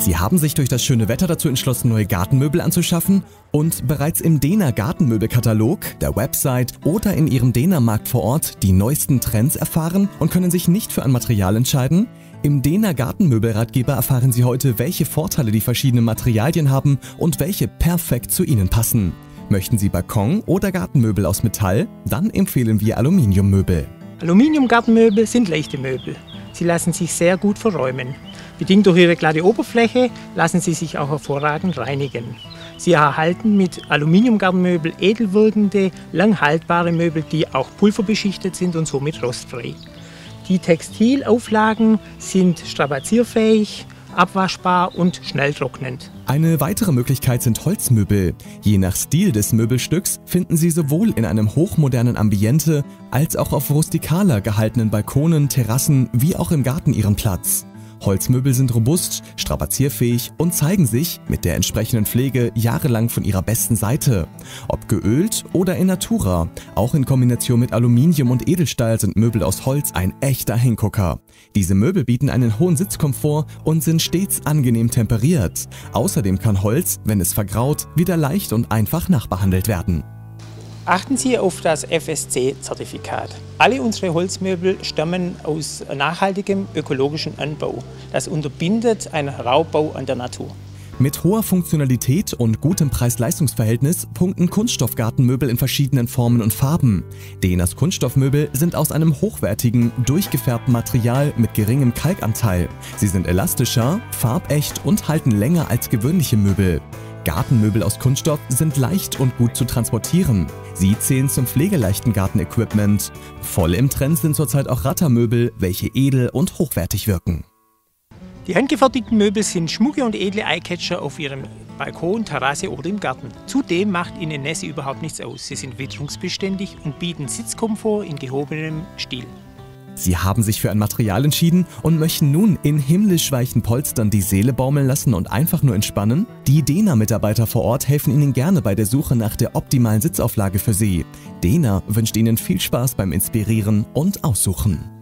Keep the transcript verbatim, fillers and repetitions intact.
Sie haben sich durch das schöne Wetter dazu entschlossen, neue Gartenmöbel anzuschaffen und bereits im Dehner Gartenmöbelkatalog, der Website oder in Ihrem Dehner Markt vor Ort die neuesten Trends erfahren und können sich nicht für ein Material entscheiden? Im Dehner Gartenmöbelratgeber erfahren Sie heute, welche Vorteile die verschiedenen Materialien haben und welche perfekt zu Ihnen passen. Möchten Sie Balkon- oder Gartenmöbel aus Metall? Dann empfehlen wir Aluminiummöbel. Aluminium-Gartenmöbel sind leichte Möbel. Sie lassen sich sehr gut verräumen. Bedingt durch ihre glatte Oberfläche lassen sie sich auch hervorragend reinigen. Sie erhalten mit Aluminiumgartenmöbel edel wirkende, lang haltbare Möbel, die auch pulverbeschichtet sind und somit rostfrei. Die Textilauflagen sind strapazierfähig, abwaschbar und schnell trocknend. Eine weitere Möglichkeit sind Holzmöbel. Je nach Stil des Möbelstücks finden Sie sowohl in einem hochmodernen Ambiente als auch auf rustikaler gehaltenen Balkonen, Terrassen wie auch im Garten ihren Platz. Holzmöbel sind robust, strapazierfähig und zeigen sich mit der entsprechenden Pflege jahrelang von ihrer besten Seite. Ob geölt oder in Natura, auch in Kombination mit Aluminium und Edelstahl sind Möbel aus Holz ein echter Hingucker. Diese Möbel bieten einen hohen Sitzkomfort und sind stets angenehm temperiert. Außerdem kann Holz, wenn es vergraut, wieder leicht und einfach nachbehandelt werden. Achten Sie auf das F S C-Zertifikat. Alle unsere Holzmöbel stammen aus nachhaltigem ökologischen Anbau. Das unterbindet einen Raubbau an der Natur. Mit hoher Funktionalität und gutem Preis-Leistungs-Verhältnis punkten Kunststoffgartenmöbel in verschiedenen Formen und Farben. Dehners Kunststoffmöbel sind aus einem hochwertigen, durchgefärbten Material mit geringem Kalkanteil. Sie sind elastischer, farbecht und halten länger als gewöhnliche Möbel. Gartenmöbel aus Kunststoff sind leicht und gut zu transportieren. Sie zählen zum pflegeleichten Gartenequipment. Voll im Trend sind zurzeit auch Rattermöbel, welche edel und hochwertig wirken. Die handgefertigten Möbel sind schmucke und edle Eyecatcher auf Ihrem Balkon, Terrasse oder im Garten. Zudem macht Ihnen Nässe überhaupt nichts aus. Sie sind witterungsbeständig und bieten Sitzkomfort in gehobenem Stil. Sie haben sich für ein Material entschieden und möchten nun in himmlisch weichen Polstern die Seele baumeln lassen und einfach nur entspannen? Die Dehner-Mitarbeiter vor Ort helfen Ihnen gerne bei der Suche nach der optimalen Sitzauflage für Sie. Dehner wünscht Ihnen viel Spaß beim Inspirieren und Aussuchen.